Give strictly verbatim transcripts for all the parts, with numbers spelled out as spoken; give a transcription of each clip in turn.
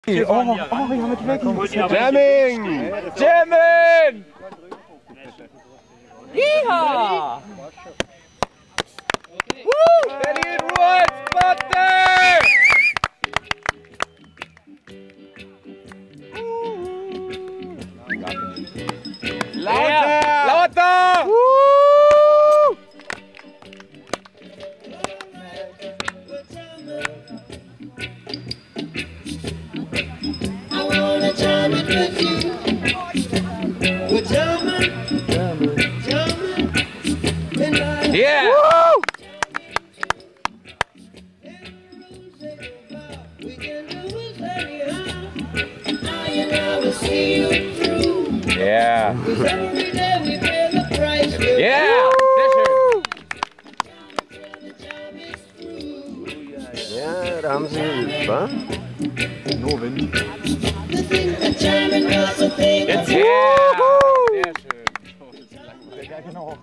Oh, oh, wir haben es weg. Jamming! Jamming! Yeehaw! Woo! Steady in Woods, Butter! Lauter! Lauter! Woo! I wanna jam it with you. We're jamming, jamming, jamming tonight. Yeah! Woo! We can do it anyhow. Now you never see you through. Yeah! 'Cause every day we pay the price. Yeah! Ja, da haben sie, was? Nur Wind. Jetzt ja! Sehr schön. Ja, genau.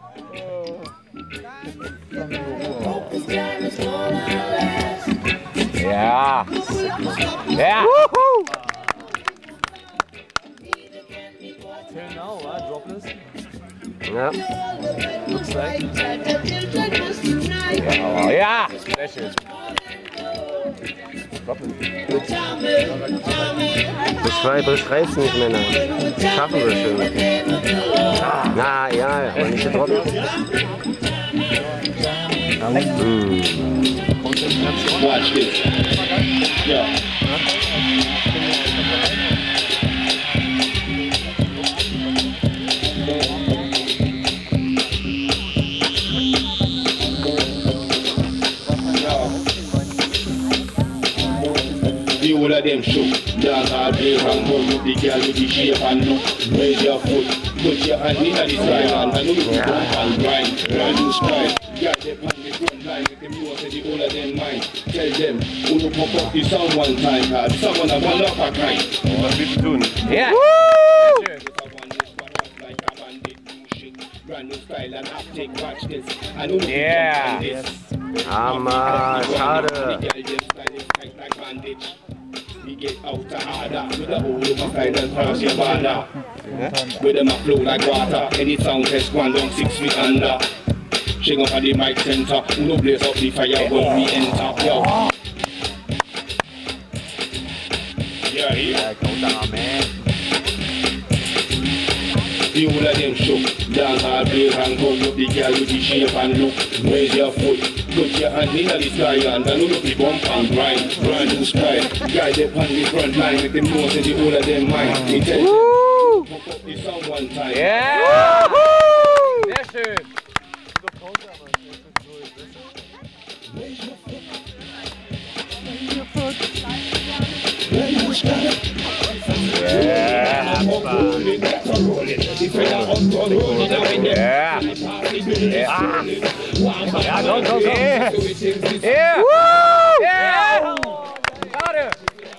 Ja! Ja! Till now, right? Dropless? Ja. Looks like. Ja, ja! Sehr schön. Beschrei, beschreib's nicht, Männer. Schaffen wir schon. Na, ja, aber nicht getroffen. Hm. Watch this. Ja. The whole of them shook, dance all day and go with the girl with the shape and look. Raise your foot, put your hand in the sky and I know you can bump and grind, brand new style. Yeah, they pan the front line with them know say the whole of them mind. Tell them, who to pop up the sound one time, cause someone a one up a crime. Was willst du tun? Ja! Brand new style and uptake, watch this. I know you Yeah. can this. Hammer, schade. We get out the harder with the whole of my style and cross your border. With them a flow like water, any sound test one down six feet under. Shake up at the mic center, no blaze up the fire when we enter. Yo. Yeah, yeah. The whole of them shook, dance all day and go up the girl with the shape and look. Raise your foot, put your hand in the sky and I know the bump and grind. Brand new style, guide them on the front line with them nose and the whole of them mind. Me tell you, pop up the sound one time. Ja! Sehr schön. Ja! Ja! Ja! Ja, go, go, go! Ja! Ja! Schade!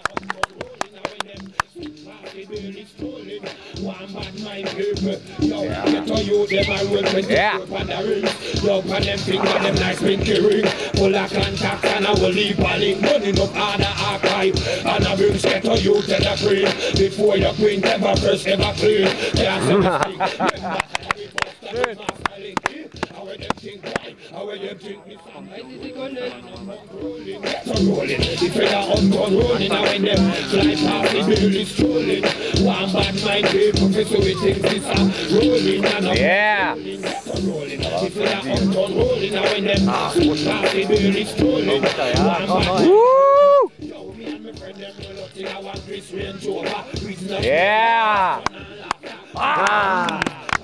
Ja! Love and them thing and them nice pinky ring. Full of contacts and I will leave a link. Running up on the archive and I bring set to you to the cream. Before your queen ever first ever clean. Can't say the thing. How are them think why? How are them think me rolling? The feather on gun rolling. Now when them fly past the building strolling. One bad mind people so we think this are rolling and I'm Yeah! rolling. The feather on gun rolling. Now when them past the building strolling. One bad Woo! yo, me and my friend them roll up till I want Chris Range Rover. Yeah! Ah!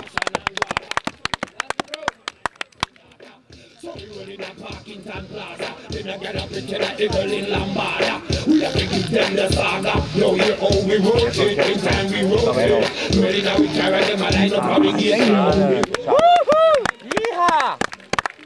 So we run in a Parkinson Plaza. Then I get up and tell like the girl in Lambada. We have to give them the saga. Now hear how we roll it. In time we roll it. Ready now we carry them a line up how we get.